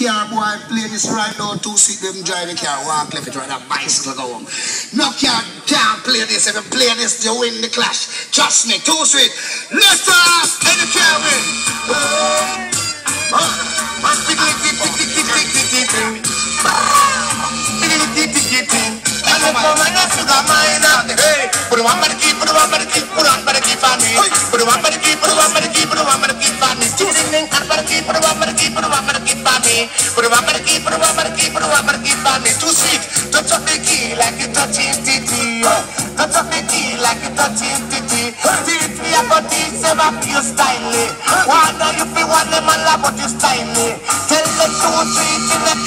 car boy play this right now. 2sweet them drive the car, walk left it right, a bicycle go home. No car can't play this. If you play this, you win the clash. Trust me, 2sweet. Let's and the car win. Too sweet, don't touch the key like you touching TT. Don't touch the key like you touching TT. TT about this, never feel stylish. Why do you feel one them a lot but you stylish? Tell them 2 sweet in the